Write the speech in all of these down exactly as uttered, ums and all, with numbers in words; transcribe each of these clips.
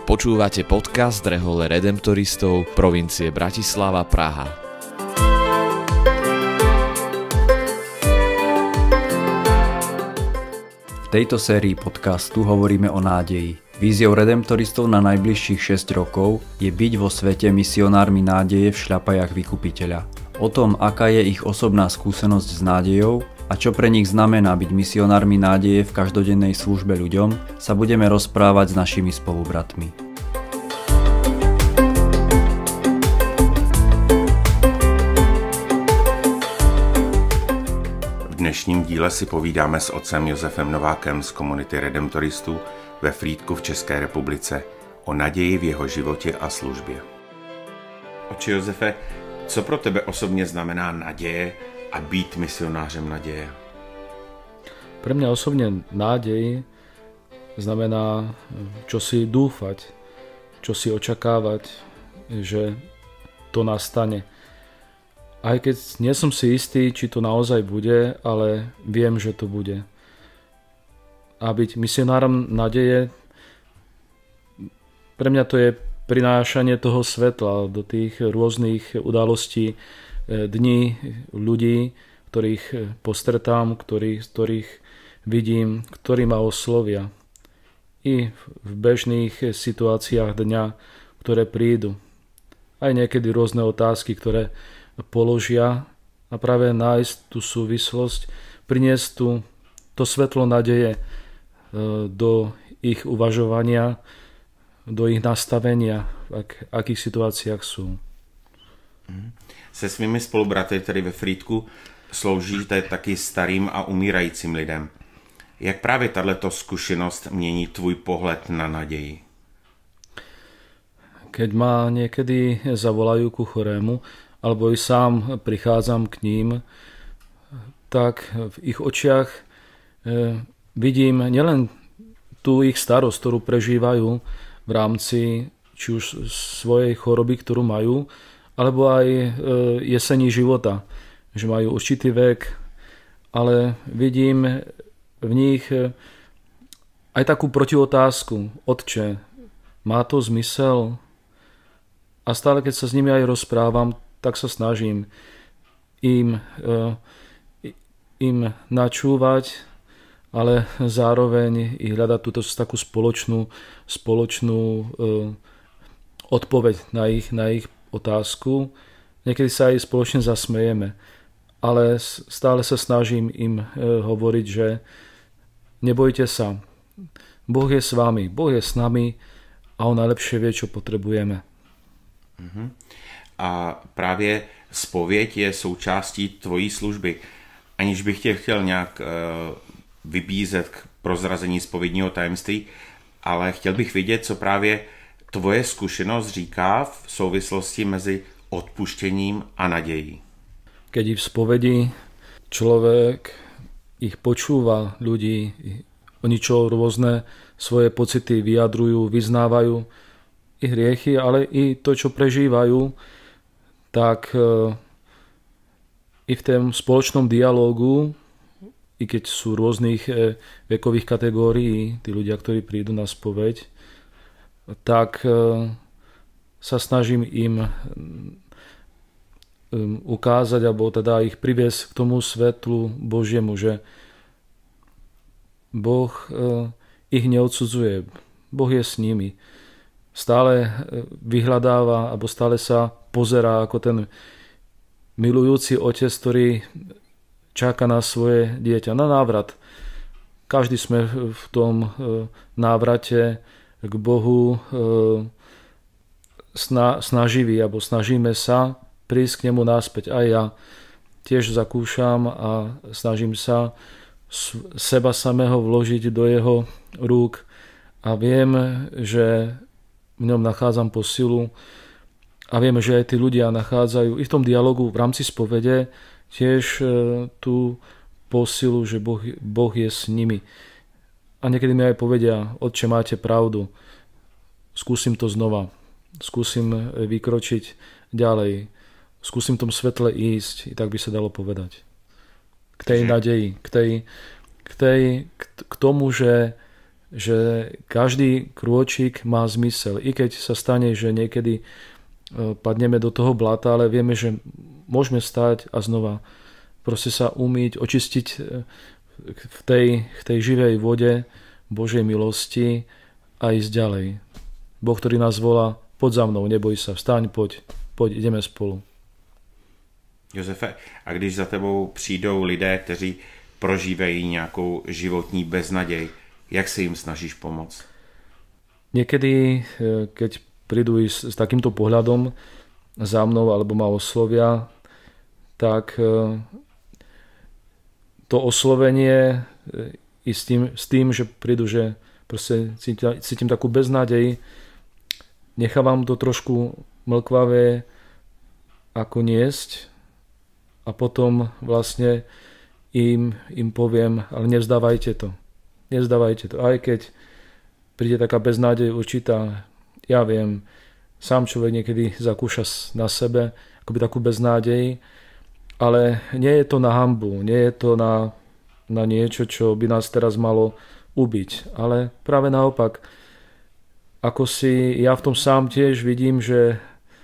Počúvate podcast Rehole redemptoristov provincie Bratislava, Praha. V tejto sérii podcastu hovoríme o nádeji. Víziou redemptoristov na najbližších šesť rokov je byť vo svete misionármi nádeje v šľapajách Vykupiteľa. O tom, aká je ich osobná skúsenosť s nádejou a čo pre nich znamená byť misionármi nádeje v každodennej službe ľuďom, sa budeme rozprávať s našimi spolubratmi. V dnešním díle si povídáme s otcem Josefem Novákem z komunity redemptoristů ve Frýdku v České republice o naději v jeho životě a službě. Oče Josefe, co pro tebe osobně znamená naděje a být misionářem naděje? Pre mňa osobne nádej znamená čosi dúfať, čosi očakávať, že to nastane. Aj keď nie som si istý, či to naozaj bude, ale viem, že to bude. A byť misionárom nádeje, pre mňa to je prinášanie toho svetla do tých rôznych udalostí, dní, ľudí, ktorých postretám, ktorých, ktorých vidím, ktorí ma oslovia. I v bežných situáciách dňa, ktoré prídu. Aj niekedy rôzne otázky, ktoré položia a práve nájsť tú súvislosť, priniesť tu to svetlo nádeje do ich uvažovania, do ich nastavenia, v ak, akých situáciách sú. Se svými spolubraty tedy ve Frýdku sloužíte taky starým a umírajícím lidem. Jak právě tato zkušenost mění tvůj pohled na naději? Keď ma niekedy zavolajú ku chorému, alebo i sám prichádzam k ním, tak v ich očiach vidím nielen tú ich starosť, ktorú prežívajú v rámci či už svojej choroby, ktorú majú, alebo aj jesení života, že majú určitý vek, ale vidím v nich aj takú protiotázku. Otče, má to zmysel? A stále, keď sa s nimi aj rozprávam, tak sa snažím im, im načúvať, ale zároveň i hľadať túto takú spoločnú, spoločnú odpoveď na ich, na ich otázku. Niekedy sa aj spoločne zasmejeme, ale stále sa snažím im hovoriť, že nebojte sa, Boh je s vami, Boh je s nami a On najlepšie vie, čo potrebujeme. Uh-huh. A právě zpověď je součástí tvojí služby. Aniž bych tě chtěl nějak uh, vybízet k prozrazení zpovědního tajemství, ale chtěl bych vědět, co právě tvoje zkušenost říká v souvislosti mezi odpuštěním a nadějí. Keď v spovedi človek ich počúva, ľudí, oni čo rôzne svoje pocity vyjadrujú, vyznávajú, i hriechy, ale i to, čo prežívajú, tak i v tom spoločnom dialógu, i keď sú rôznych vekových kategórií, tí ľudia, ktorí prídu na spoveď, tak sa snažím im ukázať, alebo teda ich priviesť k tomu svetlu Božiemu, že Boh ich neodsudzuje, Boh je s nimi. Stále vyhľadáva, alebo stále sa pozerá ako ten milujúci otec, ktorý čaká na svoje dieťa, na návrat. Každý sme v tom návrate k Bohu snaživí, alebo snažíme sa prísť k nemu naspäť. Aj ja tiež zakúšam a snažím sa seba samého vložiť do jeho rúk a viem, že v ňom nachádzam posilu a viem, že aj tí ľudia nachádzajú i v tom dialogu v rámci spovede tiež tú posilu, že Boh, boh je s nimi. A niekedy mi aj povedia, otče, máte pravdu, skúsim to znova, skúsim vykročiť ďalej, skúsim v tom svetle ísť, i tak by sa dalo povedať. K tej nadeji, k, tej, k, tej, k tomu, že že každý krôčik má zmysel. I keď sa stane, že niekedy padneme do toho blata, ale vieme, že môžeme stať a znova proste sa umyť, očistiť v tej, v tej živej vode Božej milosti a ísť ďalej. Boh, ktorý nás volá, poď za mnou, neboj sa, vstaň, poď, poď, ideme spolu. Josefe, a když za tebou přijdou lidé, kteří prožívají nějakou životní beznaděj, jak se jim snažíš pomoct? Niekedy, keď prídu s, s takýmto pohľadom za mnou alebo ma oslovia, tak to oslovenie i s tým, s tým že prídu, že proste cítim, cítim takú beznádej, nechávam to trošku mlkvavé ako niesť a potom vlastne im, im poviem, ale nevzdávajte to. Nevzdávajte to. Aj keď príde taká beznádej určitá, ja viem, sám človek niekedy zakúša na sebe akoby takú beznádej, ale nie je to na hanbu, nie je to na, na niečo, čo by nás teraz malo ubiť. Ale práve naopak, ako si ja v tom sám tiež vidím, že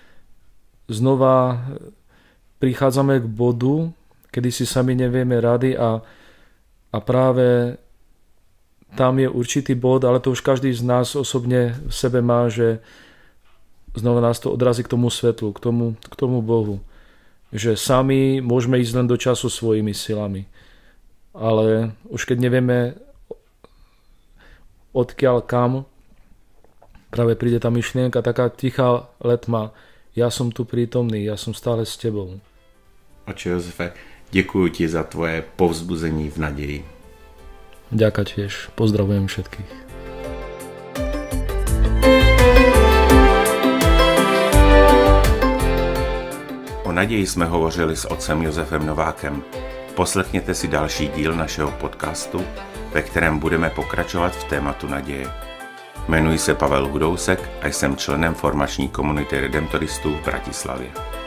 znova prichádzame k bodu, kedy si sami nevieme rady a, a práve tam je určitý bod, ale to už každý z nás osobne v sebe má, že znova nás to odrazí k tomu svetlu, k tomu, k tomu Bohu. Že sami môžeme ísť len do času svojimi silami. Ale už keď nevieme odkiaľ kam, práve príde tá myšlienka, taká tichá letma. Ja som tu prítomný, ja som stále s tebou. Oče Josefe, děkuji ti za tvoje povzbuzení v naději. Ďakujem tiež. Pozdravujem všetkých. O naději jsme hovořili s otcem Josefem Novákem. Poslechněte si další díl našeho podcastu, ve kterém budeme pokračovat v tématu naděje. Jmenuji se Pavel Hudousek a jsem členem formační komunity redemptoristů v Bratislavě.